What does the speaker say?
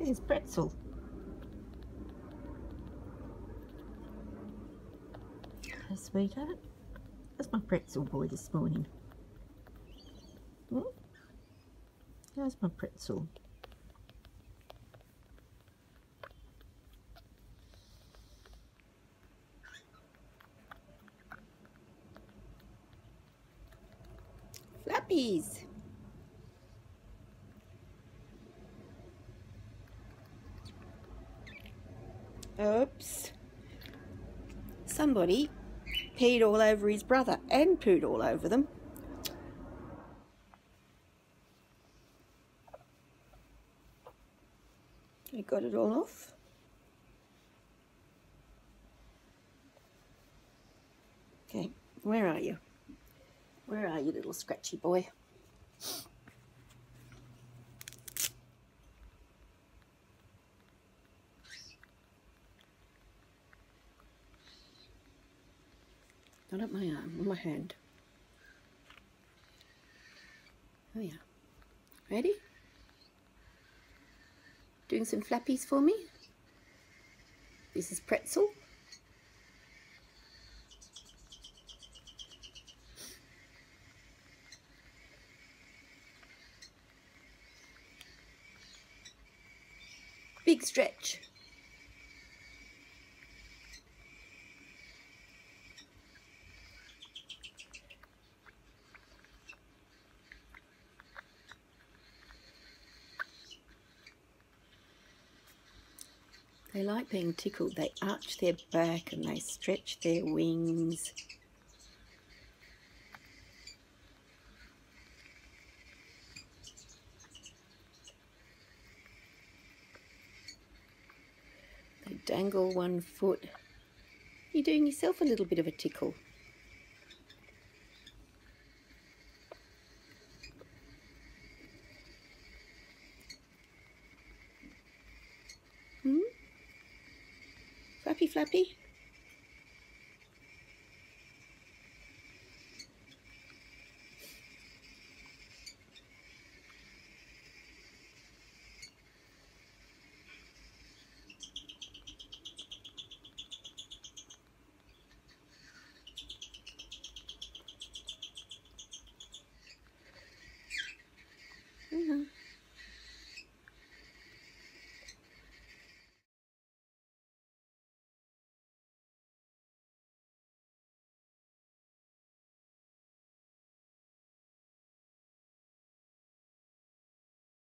There's Pretzel. Hello, sweetheart. That's my Pretzel boy this morning. How's my Pretzel? Flappies. Oops. Somebody peed all over his brother and pooed all over them. You got it all off? Okay, where are you? Where are you, little scratchy boy? Not at my arm, on my hand. Oh yeah. Ready? Doing some flappies for me? This is Pretzel. Big stretch. They like being tickled. They arch their back and they stretch their wings. They dangle one foot. You're doing yourself a little bit of a tickle. Flappy, flappy.